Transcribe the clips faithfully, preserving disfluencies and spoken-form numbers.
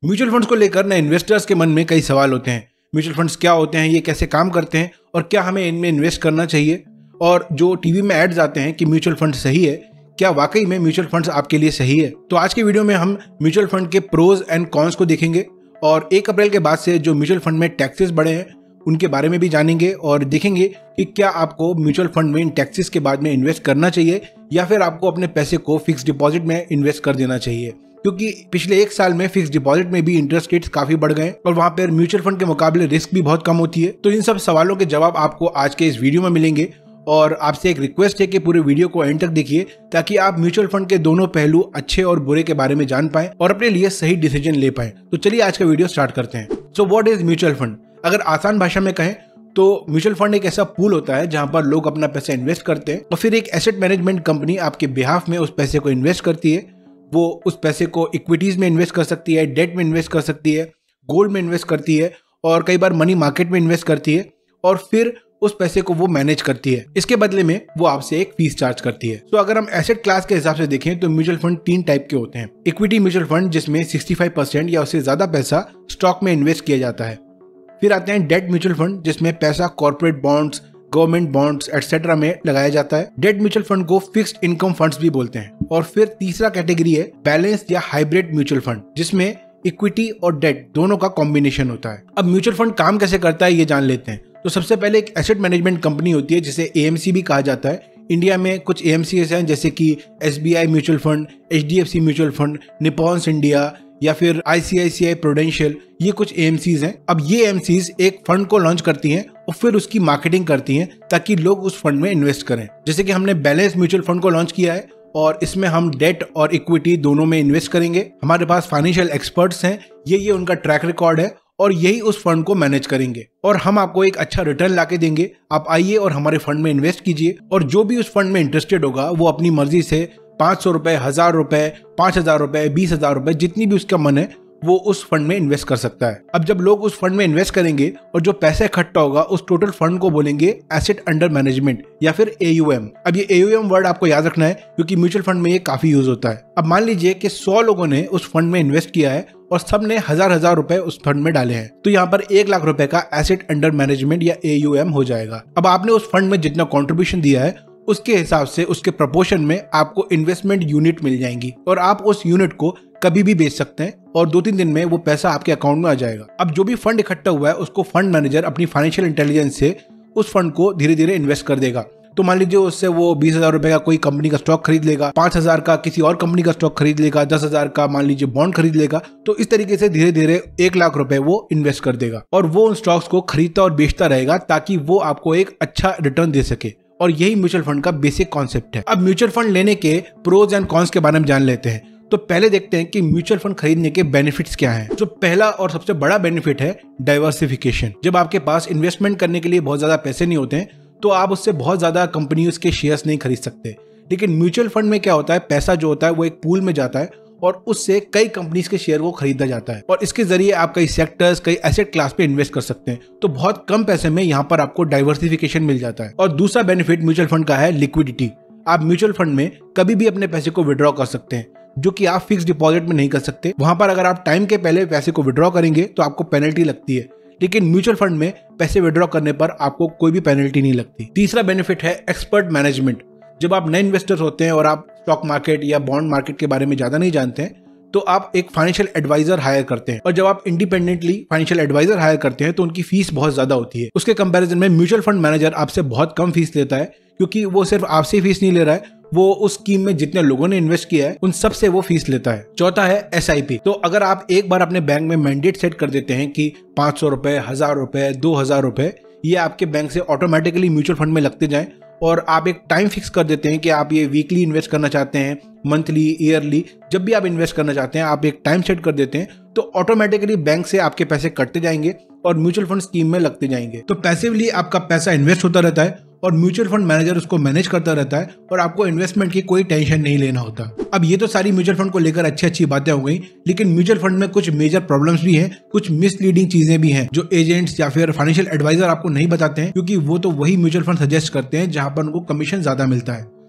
Mutual funds को लेकर ना इन्वेस्टर्स के मन में कई सवाल होते हैं। म्यूचुअल फंड्स क्या होते हैं, ये कैसे काम करते हैं और क्या हमें इनमें इन्वेस्ट करना चाहिए। और जो टीवी में एड्स आते हैं कि म्यूचुअल फंड सही है, क्या वाकई में म्यूचुअल फंड्स आपके लिए सही है। तो आज के वीडियो में हम म्यूचुअल फंड के प्रोज एंड कॉन्स को देखेंगे और एक अप्रैल के बाद से जो म्यूचुअल फंड में टैक्सेस बढ़े हैं उनके बारे में भी जानेंगे और देखेंगे कि क्या आपको म्यूचुअल फंड में इन टैक्सेस के बाद में इन्वेस्ट करना चाहिए या फिर आपको अपने पैसे को फिक्स डिपॉजिट में इन्वेस्ट कर देना चाहिए। क्योंकि पिछले एक साल में फिक्स डिपॉजिट में भी इंटरेस्ट रेट्स काफी बढ़ गए और वहां पर म्यूचुअल फंड के मुकाबले रिस्क भी बहुत कम होती है। तो इन सब सवालों के जवाब आपको आज के इस वीडियो में मिलेंगे और आपसे एक रिक्वेस्ट है कि पूरे वीडियो को एंड तक देखिए ताकि आप म्यूचुअल फंड के दोनों पहलू अच्छे और बुरे के बारे में जान पाएं और अपने लिए सही डिसीजन ले पाएं। तो चलिए आज का वीडियो स्टार्ट करते हैं। So what is mutual fund? अगर आसान भाषा में कहें तो म्यूचुअल फंड एक ऐसा पूल होता है जहां पर लोग अपना पैसा इन्वेस्ट करते हैं और फिर एक एसेट मैनेजमेंट कंपनी आपके बिहाफ में उस पैसे को इन्वेस्ट करती है। वो उस पैसे को इक्विटीज में इन्वेस्ट कर सकती है, डेट में इन्वेस्ट कर सकती है, गोल्ड में इन्वेस्ट करती है और कई बार मनी मार्केट में इन्वेस्ट करती है और फिर उस पैसे को वो मैनेज करती है। इसके बदले में वो आपसे एक फीस चार्ज करती है। तो अगर हम एसेट क्लास के हिसाब से देखें तो म्यूचुअल फंड तीन टाइप के होते हैं। इक्विटी म्यूचुअल फंड जिसमें पैंसठ परसेंट या उससे ज्यादा पैसा स्टॉक में इन्वेस्ट किया जाता है। फिर आते हैं डेट म्यूचुअल फंड जिसमें पैसा corporate bonds, government bonds etcetera में लगाया जाता है। डेट म्यूचुअल फंड को फिक्स्ड इनकम फंड्स भी बोलते हैं। और फिर तीसरा कैटेगरी है बैलेंस या हाइब्रिड म्यूचुअल फंड जिसमें इक्विटी और डेट दोनों का कॉम्बिनेशन होता है। अब म्यूचुअल फंड काम कैसे करता है ये जान लेते हैं। तो सबसे पहले एक एसेट मैनेजमेंट कंपनी होती है जिसे ए एम सी भी कहा जाता है। इंडिया में कुछ ए एम सी हैं जैसे कि S B I mutual fund, H D F C mutual fund, Nippon's India या फिर आई सी आई सी आई प्रूडेंशियल, ये कुछ ए एम सीज़ हैं। अब ये ए एम सीज़ एक फंड को लॉन्च करती हैं और फिर उसकी मार्केटिंग करती हैं ताकि लोग उस फंड में इन्वेस्ट करें। जैसे कि हमने बैलेंस म्यूचुअल फंड को लॉन्च किया है और इसमें हम डेट और इक्विटी दोनों में इन्वेस्ट करेंगे। हमारे पास फाइनेंशियल एक्सपर्ट्स हैं, ये ये उनका ट्रैक रिकॉर्ड है और यही उस फंड को मैनेज करेंगे और हम आपको एक अच्छा रिटर्न लाके देंगे। आप आइए और हमारे फंड में इन्वेस्ट कीजिए और जो भी उस फंड में इंटरेस्टेड होगा वो अपनी मर्जी से पाँच सौ रुपए, हजार रुपए, पांच हजार रुपए, बीस हजार रुपए, जितनी भी उसका मन है वो उस फंड में इन्वेस्ट कर सकता है। अब जब लोग उस फंड में इन्वेस्ट करेंगे और जो पैसा इकट्ठा होगा उस टोटल फंड को बोलेंगे एसेट अंडर मैनेजमेंट या फिर ए यू एम। अब ये ए यू एम वर्ड आपको याद रखना है क्योंकि म्यूचुअल फंड में ये काफी यूज होता है। अब मान लीजिए कि सौ लोगों ने उस फंड में इन्वेस्ट किया है और सब ने हजार हजार रुपए उस फंड में डाले हैं, तो यहाँ पर एक लाख रुपए का एसेट अंडर मैनेजमेंट या ए यू एम हो जाएगा। अब आपने उस फंड में जितना कॉन्ट्रीब्यूशन दिया है उसके हिसाब से उसके प्रोपोर्शन में आपको इन्वेस्टमेंट यूनिट मिल जाएंगी और आप उस यूनिट को कभी भी बेच सकते हैं और दो तीन दिन में वो पैसा आपके अकाउंट में आ जाएगा। अब जो भी फंड इकट्ठा हुआ है उसको फंड मैनेजर अपनी फाइनेंशियल इंटेलिजेंस से उस फंड को धीरे धीरे इन्वेस्ट कर देगा। तो मान लीजिए उससे वो बीस हजार रुपए का कोई कंपनी का स्टॉक खरीद लेगा, पांच हजार का किसी और कंपनी का स्टॉक खरीद लेगा, दस हजार का मान लीजिए बॉन्ड खरीद लेगा। तो इस तरीके से धीरे धीरे एक लाख रुपए वो इन्वेस्ट कर देगा और वो उन स्टॉक्स को खरीदता और बेचता रहेगा ताकि वो आपको एक अच्छा रिटर्न दे सके। और यही म्यूचुअल फंड का बेसिक कॉन्सेप्ट है। अब म्यूचुअल फंड लेने के प्रोज एंड कॉन्स के बारे में जान लेते हैं। तो पहले देखते हैं कि म्यूचुअल फंड खरीदने के बेनिफिट्स क्या हैं। जो पहला और सबसे बड़ा बेनिफिट है डाइवर्सिफिकेशन। जब आपके पास इन्वेस्टमेंट करने के लिए बहुत ज्यादा पैसे नहीं होते हैं तो आप उससे बहुत ज्यादा कंपनीज के शेयर्स नहीं खरीद सकते। लेकिन म्यूचुअल फंड में क्या होता है, पैसा जो होता है वो एक पूल में जाता है और उससे कई कंपनीज के शेयर को खरीदा जाता है और इसके जरिए आप कई सेक्टर्स, कई एसेट क्लास पे इन्वेस्ट कर सकते हैं। तो बहुत कम पैसे में यहाँ पर आपको डाइवर्सिफिकेशन मिल जाता है। और दूसरा बेनिफिट म्यूचुअल फंड का है लिक्विडिटी। आप म्यूचुअल फंड में कभी भी अपने पैसे को विड्रॉ कर सकते हैं जो कि आप फिक्स डिपॉजिट में नहीं कर सकते। वहां पर अगर आप टाइम के पहले पैसे को विड्रॉ करेंगे तो आपको पेनल्टी लगती है, लेकिन म्यूचुअल फंड में पैसे विड्रॉ करने पर आपको कोई भी पेनल्टी नहीं लगती। तीसरा बेनिफिट है एक्सपर्ट मैनेजमेंट। जब आप नए इन्वेस्टर होते हैं और आप स्टॉक मार्केट या बॉन्ड मार्केट के बारे में ज्यादा नहीं जानते हैं तो आप एक फाइनेंशियल एडवाइजर हायर करते हैं और जब आप इंडिपेंडेंटली फाइनेंशियल एडवाइजर हायर करते हैं तो उनकी फीस बहुत ज्यादा होती है। उसके कंपैरिजन में म्यूचुअल फंड मैनेजर आपसे बहुत कम फीस लेता है क्योंकि वो सिर्फ आपसे फीस नहीं ले रहा है, वो उस स्कीम में जितने लोगों ने इन्वेस्ट किया है उन सब से वो फीस लेता है। चौथा है एस आई पी। तो अगर आप एक बार अपने बैंक में मैंडेट सेट कर देते हैं कि पांच सौ रुपए, हजार रुपए, दो हजार रुपए ये आपके बैंक से ऑटोमेटिकली म्यूचुअल फंड में लगते जाएं और आप एक टाइम फिक्स कर देते हैं कि आप ये वीकली इन्वेस्ट करना चाहते हैं, मंथली, ईयरली, जब भी आप इन्वेस्ट करना चाहते हैं आप एक टाइम सेट कर देते हैं तो ऑटोमेटिकली बैंक से आपके पैसे कटते जाएंगे और म्यूचुअल फंड स्कीम में लगते जाएंगे। तो पैसिवली आपका पैसा इन्वेस्ट होता रहता है और म्यूचुअल फंड मैनेजर उसको मैनेज करता रहता है और आपको इन्वेस्टमेंट की कोई टेंशन नहीं लेना होता। अब ये तो सारी म्यूचुअल फंड को लेकर अच्छी अच्छी बातें हो गई, लेकिन म्यूचुअल फंड में कुछ मेजर प्रॉब्लम्स भी हैं, कुछ मिसलीडिंग चीजें भी हैं जो एजेंट्स या फिर फाइनेंशियल एडवाइजर आपको नहीं बताते हैं क्योंकि वो तो वही म्यूचुअल फंड सजेस्ट करते हैं जहां पर उनको कमीशन ज्यादा मिलता है।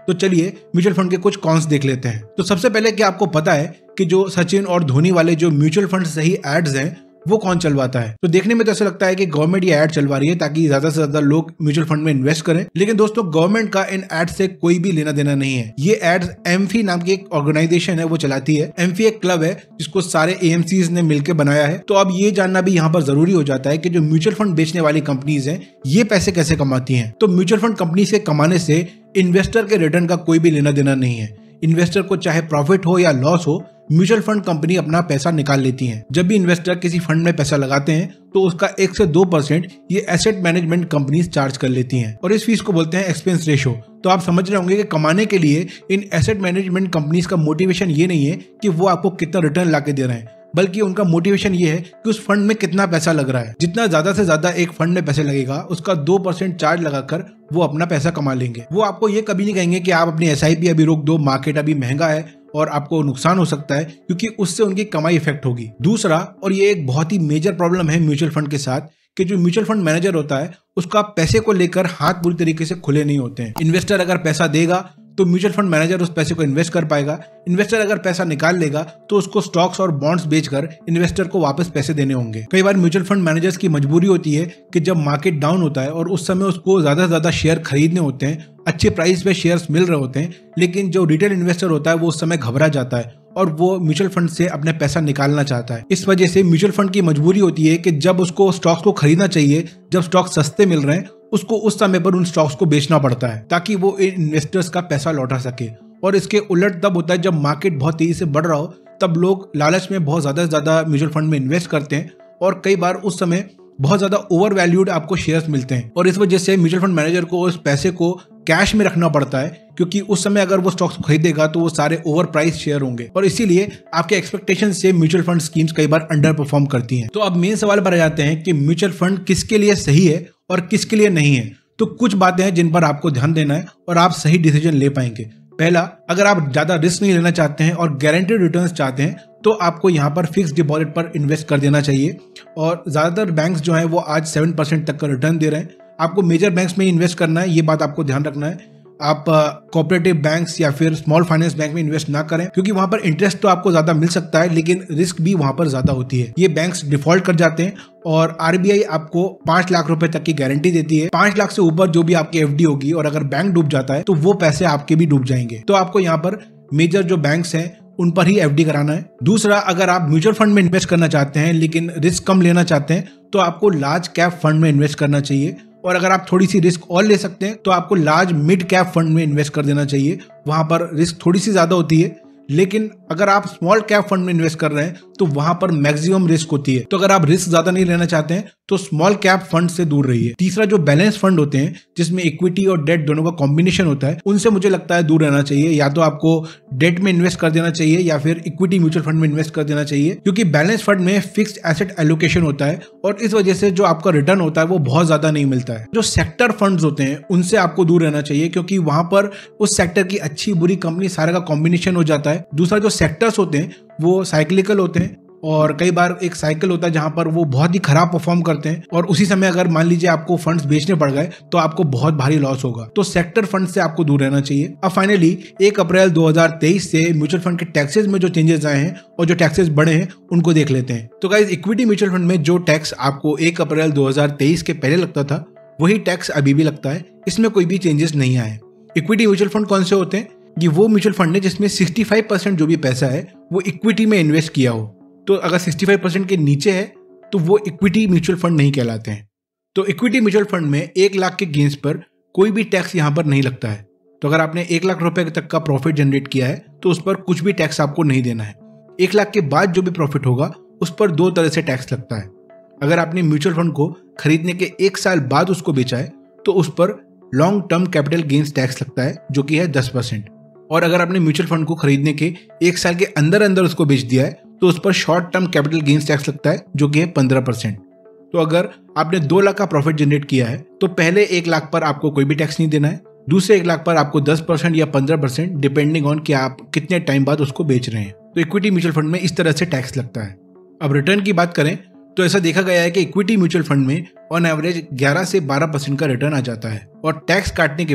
तो चलिए म्यूचुअल फंड के कुछ कॉन्स देख लेते हैं। तो सबसे पहले क्या आपको पता है कि जो सचिन और धोनी वाले जो म्यूचुअल फंड सही एड्स हैं वो कौन चलवाता है? तो देखने में तो ऐसा लगता है कि गवर्नमेंट ये ऐड चलवा रही है ताकि ज्यादा से ज्यादा लोग म्यूचुअल फंड में इन्वेस्ट करें, लेकिन दोस्तों गवर्नमेंट का इन एड से कोई भी लेना देना नहीं है। ये एड्स एमफी नाम की एक ऑर्गेनाइजेशन है वो चलाती है। एमफी एक क्लब है जिसको सारे एएमसीज ने मिलकर बनाया है। तो अब ये जानना भी यहाँ पर जरूरी हो जाता है कि जो म्यूचुअल फंड बेचने वाली कंपनीज है ये पैसे कैसे कमाती है। तो म्यूचुअल फंड कंपनी से कमाने से इन्वेस्टर के रिटर्न का कोई भी लेना देना नहीं है। इन्वेस्टर को चाहे प्रॉफिट हो या लॉस हो, म्यूचुअल फंड कंपनी अपना पैसा निकाल लेती है। जब भी इन्वेस्टर किसी फंड में पैसा लगाते हैं तो उसका एक से दो परसेंट ये एसेट मैनेजमेंट कंपनीज चार्ज कर लेती हैं और इस फीस को बोलते हैं एक्सपेंस रेशो। तो आप समझ रहे होंगे कि कमाने के लिए इन एसेट मैनेजमेंट कंपनीज का मोटिवेशन ये नहीं है कि वो आपको कितना रिटर्न ला के दे रहे हैं, बल्कि उनका मोटिवेशन ये है कि उस फंड में कितना पैसा लग रहा है। जितना ज्यादा से ज्यादा एक फंड में पैसे लगेगा उसका दो परसेंट चार्ज लगाकर वो अपना पैसा कमा लेंगे। वो आपको ये कभी नहीं कहेंगे कि आप अपनी एस आई पी अभी रोक दो, मार्केट अभी महंगा है और आपको नुकसान हो सकता है, क्योंकि उससे उनकी कमाई इफेक्ट होगी। दूसरा, और ये एक बहुत ही मेजर प्रॉब्लम है म्यूचुअल फंड के साथ, कि जो म्यूचुअल फंड मैनेजर होता है उसका पैसे को लेकर हाथ पूरी तरीके से खुले नहीं होते हैं। इन्वेस्टर अगर पैसा देगा तो म्यूचुअल फंड मैनेजर उस पैसे को इन्वेस्ट कर पाएगा। इन्वेस्टर अगर पैसा निकाल लेगा तो उसको स्टॉक्स और बॉन्ड्स बेचकर इन्वेस्टर को वापस पैसे देने होंगे। कई बार म्यूचुअल फंड मैनेजर्स की मजबूरी होती है कि जब मार्केट डाउन होता है और उस समय उसको ज्यादा से ज्यादा शेयर खरीदने होते हैं, अच्छे प्राइस पे शेयर्स मिल रहे होते हैं, लेकिन जो रिटेल इन्वेस्टर होता है वो उस समय घबरा जाता है और वो म्यूचुअल फंड से अपने पैसा निकालना चाहता है। इस वजह से म्यूचुअल फंड की मजबूरी होती है कि जब उसको स्टॉक्स को खरीदना चाहिए, जब स्टॉक सस्ते मिल रहे हैं, उसको उस समय पर उन स्टॉक्स को बेचना पड़ता है ताकि वो इन्वेस्टर्स का पैसा लौटा सके। और इसके उलट तब होता है जब मार्केट बहुत तेजी से बढ़ रहा हो, तब लोग लालच में बहुत ज्यादा से ज्यादा म्यूचुअल फंड में इन्वेस्ट करते हैं और कई बार उस समय बहुत ज्यादा ओवर वैल्यूड आपको शेयर्स मिलते हैं और इस वजह से म्यूचुअल फंड मैनेजर को उस पैसे को कैश में रखना पड़ता है, क्योंकि उस समय अगर वो स्टॉक्स खरीदेगा तो वो सारे ओवर प्राइस शेयर होंगे और इसीलिए आपके एक्सपेक्टेशन से म्यूचुअल फंड स्कीम्स कई बार अंडर परफॉर्म करती हैं। तो अब मेन सवाल पर आ जाते हैं कि म्यूचुअल फंड किसके लिए सही है और किसके लिए नहीं है। तो कुछ बातें हैं जिन पर आपको ध्यान देना है और आप सही डिसीजन ले पाएंगे। पहला, अगर आप ज्यादा रिस्क नहीं लेना चाहते हैं और गारंटेड रिटर्न्स चाहते हैं तो आपको यहाँ पर फिक्स डिपॉजिट पर इन्वेस्ट कर देना चाहिए। और ज्यादातर बैंक्स जो हैं वो आज सेवन परसेंट तक का रिटर्न दे रहे हैं। आपको मेजर बैंक्स में इन्वेस्ट करना है, ये बात आपको ध्यान रखना है। आप कोऑपरेटिव बैंक्स या फिर स्मॉल फाइनेंस बैंक में इन्वेस्ट ना करें, क्योंकि वहां पर इंटरेस्ट तो आपको ज्यादा मिल सकता है लेकिन रिस्क भी वहां पर ज्यादा होती है। ये बैंक्स डिफॉल्ट कर जाते हैं और आरबीआई आपको पांच लाख रुपए तक की गारंटी देती है। पांच लाख से ऊपर जो भी आपकी एफडी होगी और अगर बैंक डूब जाता है तो वो पैसे आपके भी डूब जाएंगे। तो आपको यहाँ पर मेजर जो बैंक्स हैं उन पर ही एफडी कराना है। दूसरा, अगर आप म्यूचुअल फंड में इन्वेस्ट करना चाहते हैं लेकिन रिस्क कम लेना चाहते हैं तो आपको लार्ज कैप फंड में इन्वेस्ट करना चाहिए। और अगर आप थोड़ी सी रिस्क और ले सकते हैं तो आपको लार्ज मिड कैप फंड में इन्वेस्ट कर देना चाहिए। वहां पर रिस्क थोड़ी सी ज्यादा होती है, लेकिन अगर आप स्मॉल कैप फंड में इन्वेस्ट कर रहे हैं तो वहां पर मैक्सिमम रिस्क होती है। तो अगर आप रिस्क ज्यादा नहीं लेना चाहते हैं तो स्मॉल कैप फंड से दूर रहिए। तीसरा, जो बैलेंस फंड होते हैं जिसमें इक्विटी और डेट दोनों का कॉम्बिनेशन होता है, उनसे मुझे लगता है दूर रहना चाहिए। या तो आपको डेट में इन्वेस्ट कर देना चाहिए या फिर इक्विटी म्यूचुअल फंड में इन्वेस्ट कर देना चाहिए, क्योंकि बैलेंस फंड में फिक्स्ड एसेट एलोकेशन होता है और इस वजह से जो आपका रिटर्न होता है वो बहुत ज्यादा नहीं मिलता है। जो सेक्टर फंड्स होते हैं उनसे आपको दूर रहना चाहिए, क्योंकि वहां पर उस सेक्टर की अच्छी बुरी कंपनी सारे का कॉम्बिनेशन हो जाता है। दूसरा, जो सेक्टर्स होते हैं वो साइक्लिकल होते हैं और कई बार एक साइकिल होता है जहां पर वो बहुत ही खराब परफॉर्म करते हैं और उसी समय अगर मान लीजिए आपको फंड्स बेचने पड़ गए तो आपको बहुत भारी लॉस होगा। तो सेक्टर फंड से आपको दूर रहना चाहिए। अब फाइनली एक अप्रैल दो हज़ार तेईस से म्यूचुअल फंड के टैक्सेस में जो चेंजेस आए हैं और जो टैक्सेस बढ़े हैं उनको देख लेते हैं। तो गाइस, इक्विटी म्यूचुअल फंड में जो टैक्स आपको एक अप्रैल दो हज़ार तेईस के पहले लगता था वही टैक्स अभी भी लगता है। इसमें कोई भी चेंजेस नहीं आए। इक्विटी म्यूचुअल फंड कौन से होते हैं? ये वो म्यूचुअल फंड है जिसमें पैंसठ परसेंट जो भी पैसा है वो इक्विटी में इन्वेस्ट किया हो। तो अगर पैंसठ परसेंट के नीचे है तो वो इक्विटी म्यूचुअल फंड नहीं कहलाते हैं। तो इक्विटी म्यूचुअल फंड में एक लाख के गेंस पर कोई भी टैक्स यहाँ पर नहीं लगता है। तो अगर आपने एक लाख रुपए तक का प्रॉफिट जनरेट किया है तो उस पर कुछ भी टैक्स आपको नहीं देना है। एक लाख के बाद जो भी प्रॉफिट होगा उस पर दो तरह से टैक्स लगता है। अगर आपने म्यूचुअल फंड को खरीदने के एक साल बाद उसको बेचा है तो उस पर long term capital gains tax लगता है जो कि है दस परसेंट। और अगर आपने म्यूचुअल फंड को खरीदने के एक साल के अंदर अंदर उसको बेच दिया है तो उस पर short term capital gains tax लगता है जो कि है पंद्रह परसेंट। तो अगर आपने दो लाख का प्रॉफिट जनरेट किया है तो पहले एक लाख पर आपको कोई भी टैक्स नहीं देना है, दूसरे एक लाख पर आपको दस परसेंट या पंद्रह परसेंट डिपेंडिंग ऑन कि आप कितने टाइम बाद उसको बेच रहे हैं। तो इक्विटी म्यूचुअल फंड में इस तरह से टैक्स लगता है। अब रिटर्न की बात करें तो ऐसा देखा गया है कि इक्विटी म्यूचुअल फंड में ऑन एवरेज ग्यारह से बारह परसेंट का रिटर्न आ जाता है और टैक्स काटने के बाद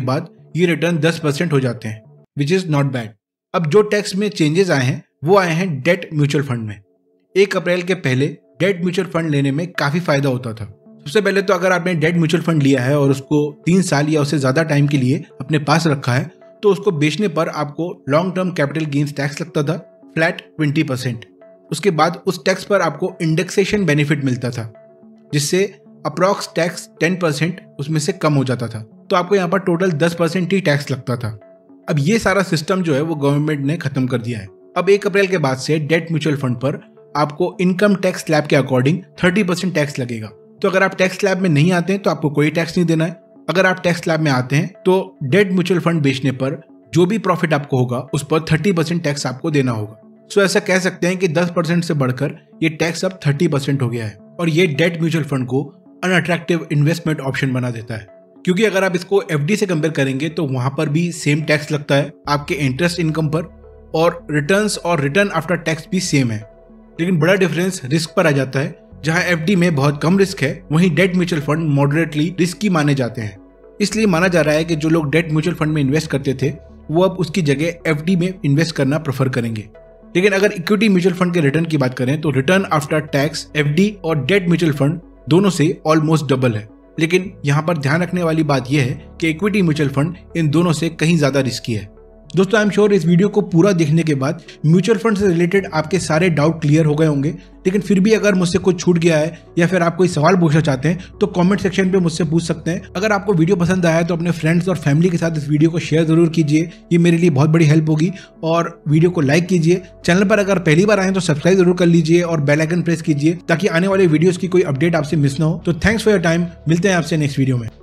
ये रिटर्न दस परसेंट हो जाते हैं, विच इज नॉट बैड। अब जो टैक्स में चेंजेस आए हैं वो आए हैं डेट म्यूचुअल फंड में। एक अप्रैल के पहले डेट म्यूचुअल फंड लेने में काफी फायदा होता था। सबसे पहले तो अगर आपने डेट म्यूचुअल फंड लिया है और उसको तीन साल या उससे ज्यादा टाइम के लिए अपने पास रखा है तो उसको बेचने पर आपको long term capital gains tax लगता था फ्लैट ट्वेंटी परसेंट। उसके बाद उस टैक्स पर आपको इंडेक्सेशन बेनिफिट मिलता था, जिससे अप्रॉक्स टैक्स टेन परसेंट उसमें से कम हो जाता था, तो आपको यहाँ पर टोटल दस परसेंट ही टैक्स लगता था। अब ये सारा सिस्टम जो है वो गवर्नमेंट ने खत्म कर दिया है। अब एक अप्रैल के बाद से डेट म्यूचुअल फंड पर आपको इनकम टैक्स स्लैब के अकॉर्डिंग थर्टी परसेंट टैक्स लगेगा। तो अगर आप टैक्स स्लैब में नहीं आते हैं तो आपको कोई टैक्स नहीं देना है। अगर आप टैक्स स्लैब में आते हैं तो डेट म्यूचुअल फंड बेचने पर जो भी प्रॉफिट आपको होगा उस पर थर्टी परसेंट टैक्स आपको देना होगा। सो ऐसा कह सकते हैं कि दस परसेंट से बढ़कर ये टैक्स अब थर्टी परसेंट हो गया है और ये डेट म्यूचुअल फंड को अनअट्रैक्टिव इन्वेस्टमेंट ऑप्शन बना देता है, क्योंकि अगर आप इसको एफडी से कंपेयर करेंगे तो वहां पर भी सेम टैक्स लगता है आपके इंटरेस्ट इनकम पर और रिटर्न्स और रिटर्न आफ्टर टैक्स भी सेम है। लेकिन बड़ा डिफरेंस रिस्क पर आ जाता है। जहां एफडी में बहुत कम रिस्क है वहीं debt mutual fund moderately risky माने जाते हैं। इसलिए माना जा रहा है कि जो लोग डेट म्यूचुअल फंड में इन्वेस्ट करते थे वो अब उसकी जगह एफडी में इन्वेस्ट करना प्रेफर करेंगे। लेकिन अगर इक्विटी म्यूचुअल फंड के रिटर्न की बात करें तो रिटर्न आफ्टर टैक्स एफडी और डेट म्यूचुअल फंड दोनों से ऑलमोस्ट डबल है। लेकिन यहाँ पर ध्यान रखने वाली बात यह है कि इक्विटी म्यूचुअल फंड इन दोनों से कहीं ज्यादा रिस्की है। दोस्तों आई एम श्योर इस वीडियो को पूरा देखने के बाद म्यूचुअल फंड से रिलेटेड आपके सारे डाउट क्लियर हो गए होंगे। लेकिन फिर भी अगर मुझसे कुछ छूट गया है या फिर आप कोई सवाल पूछना चाहते हैं तो कमेंट सेक्शन पे मुझसे पूछ सकते हैं। अगर आपको वीडियो पसंद आया तो अपने फ्रेंड्स और फैमिली के साथ इस वीडियो को शेयर जरूर कीजिए, ये मेरे लिए बहुत बड़ी हेल्प होगी। और वीडियो को लाइक कीजिए। चैनल पर अगर पहली बार आए तो सब्सक्राइब जरूर कर लीजिए और बेल आइकन प्रेस कीजिए ताकि आने वाले वीडियोस की कोई अपडेट आपसे मिस ना हो। तो थैंक्स फॉर योर टाइम, मिलते हैं आपसे नेक्स्ट वीडियो में।